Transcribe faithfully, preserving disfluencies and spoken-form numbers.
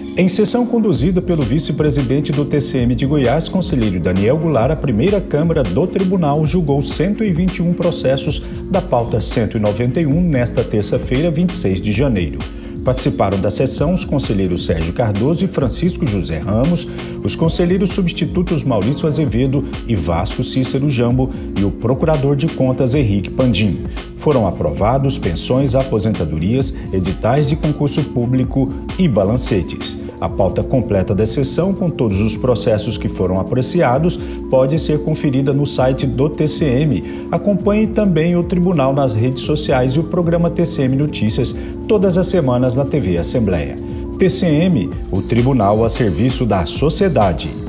Em sessão conduzida pelo vice-presidente do T C M de Goiás, conselheiro Daniel Goulart, a primeira Câmara do Tribunal julgou cento e vinte e um processos da pauta cento e noventa e um nesta terça-feira, vinte e seis de janeiro. Participaram da sessão os conselheiros Sérgio Cardoso e Francisco José Ramos, os conselheiros substitutos Maurício Azevedo e Vasco Cícero Jambo e o procurador de contas Henrique Pandim. Foram aprovados pensões, aposentadorias, editais de concurso público e balancetes. A pauta completa da sessão, com todos os processos que foram apreciados, pode ser conferida no site do T C M. Acompanhe também o Tribunal nas redes sociais e o programa T C M Notícias, todas as semanas na T V Assembleia. T C M, o Tribunal a serviço da sociedade.